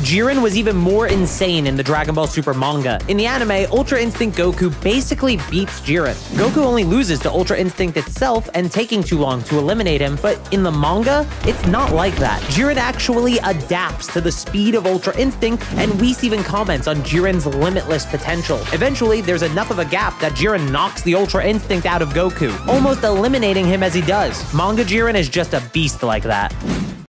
Jiren was even more insane in the Dragon Ball Super Manga. In the anime, Ultra Instinct Goku basically beats Jiren. Goku only loses to Ultra Instinct itself and taking too long to eliminate him, but in the manga, it's not like that. Jiren actually adapts to the speed of Ultra Instinct, and Whis even comments on Jiren's limitless potential. Eventually, there's enough of a gap that Jiren knocks the Ultra Instinct out of Goku, almost eliminating him as he does. Manga Jiren is just a beast like that.